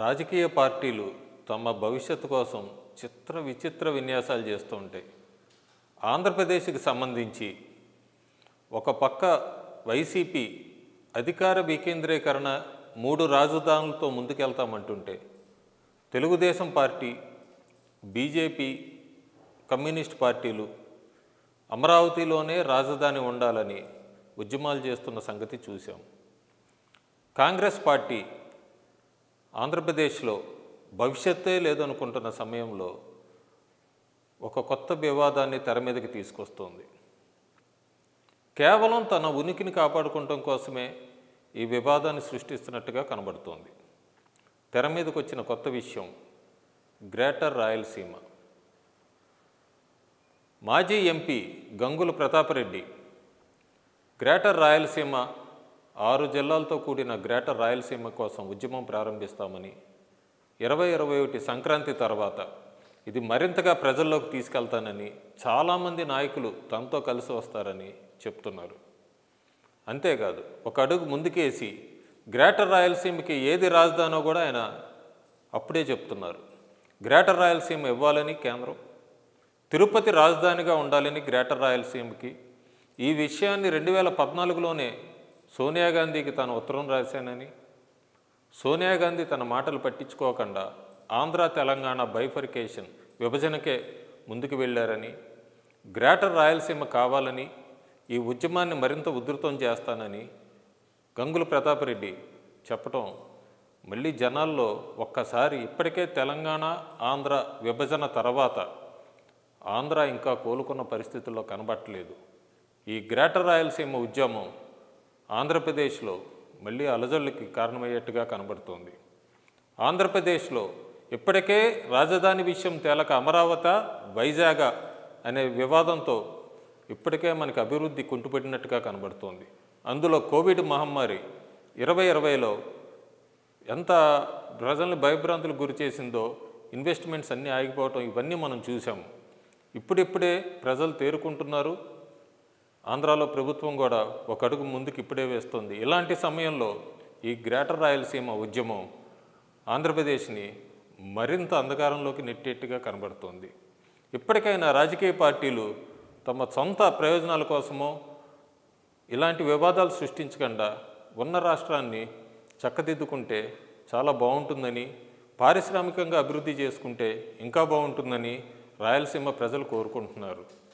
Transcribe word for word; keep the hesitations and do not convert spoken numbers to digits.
రాజకీయ పార్టీలు తమ భవిష్యత్తు కోసం చిత్ర విచిత్ర విన్యాసాలు చేస్తూ ఉంటాయి. ఆంధ్రప్రదేశ్కి సంబంధించి ఒక పక్క వైసీపీ అధికార వికేంద్రీకరణ మూడు రాజధానులతో ముందుకెళ్తామంటుంటే, తెలుగుదేశం పార్టీ, బీజేపీ, కమ్యూనిస్ట్ పార్టీలు అమరావతిలోనే రాజధాని ఉండాలని ఉద్యమాలు చేస్తున్న సంగతి చూసాం. కాంగ్రెస్ పార్టీ ఆంధ్రప్రదేశ్లో భవిష్యత్తే లేదనుకుంటున్న సమయంలో ఒక కొత్త వివాదాన్ని తెర మీదకి తీసుకొస్తోంది. కేవలం తన ఉనికిని కాపాడుకోవడం కోసమే ఈ వివాదాన్ని సృష్టిస్తున్నట్టుగా కనబడుతోంది. తెర మీదకి వచ్చిన కొత్త విషయం గ్రేటర్ రాయలసీమ. మాజీ ఎంపీ గంగుల ప్రతాపరెడ్డి గ్రేటర్ రాయలసీమ ఆరు జిల్లాలతో కూడిన గ్రేటర్ రాయలసీమ కోసం ఉద్యమం ప్రారంభిస్తామని, ఇరవై ఇరవై ఒకటి సంక్రాంతి తర్వాత ఇది మరింతగా ప్రజల్లోకి తీసుకెళ్తానని చాలామంది నాయకులు తనతో కలిసి వస్తారని చెప్తున్నారు. అంతేకాదు, ఒక అడుగు ముందుకేసి గ్రేటర్ రాయలసీమకి ఏది రాజధానో కూడా ఆయన అప్పుడే చెప్తున్నారు. గ్రేటర్ రాయలసీమ ఇవ్వాలని కేంద్రం, తిరుపతి రాజధానిగా ఉండాలని గ్రేటర్ రాయలసీమకి. ఈ విషయాన్ని రెండు వేల పద్నాలుగులోనే సోనియా గాంధీకి తాను ఉత్తరం రాశానని, సోనియా గాంధీ తన మాటలు పట్టించుకోకుండా ఆంధ్ర తెలంగాణ బైఫర్కేషన్ విభజనకే ముందుకు వెళ్ళారని, గ్రేటర్ రాయలసీమ కావాలని, ఈ ఉద్యమాన్ని మరింత ఉధృతం చేస్తానని గంగుల ప్రతాపరెడ్డి చెప్పటం మళ్ళీ జనాల్లో ఒక్కసారి ఇప్పటికే తెలంగాణ ఆంధ్ర విభజన తర్వాత ఆంధ్ర ఇంకా కోలుకున్న పరిస్థితుల్లో కనబట్టలేదు. ఈ గ్రేటర్ రాయలసీమ ఉద్యమం ఆంధ్రప్రదేశ్లో మళ్ళీ అలజడులకి కారణమయ్యేట్టుగా కనబడుతోంది. ఆంధ్రప్రదేశ్లో ఇప్పటికే రాజధాని విషయం తేలక అమరావతి, వైజాగ్ అనే వివాదంతో ఇప్పటికే మనకి అభివృద్ధి కుంటుపడినట్టుగా కనబడుతోంది. అందులో కోవిడ్ మహమ్మారి ఇరవై ఇరవైలో ఎంత ప్రజల్ని భయభ్రాంతులకు గురి చేసిందో, ఇన్వెస్ట్మెంట్స్ అన్నీ ఆగిపోవటం, ఇవన్నీ మనం చూసాము. ఇప్పుడిప్పుడే ప్రజలు తేరుకుంటున్నారు. ఆంధ్రాలో ప్రభుత్వం కూడా ఒక అడుగు ముందుకు ఇప్పుడే వేస్తుంది. ఇలాంటి సమయంలో ఈ గ్రేటర్ రాయలసీమ ఉద్యమం ఆంధ్రప్రదేశ్ని మరింత అంధకారంలోకి నెట్టేట్టుగా కనబడుతోంది. ఇప్పటికైనా రాజకీయ పార్టీలు తమ సొంత ప్రయోజనాల కోసమో ఇలాంటి వివాదాలు సృష్టించకుండా ఉన్న రాష్ట్రాన్ని చక్కదిద్దుకుంటే చాలా బాగుంటుందని, పారిశ్రామికంగా అభివృద్ధి చేసుకుంటే ఇంకా బాగుంటుందని రాయలసీమ ప్రజలు కోరుకుంటున్నారు.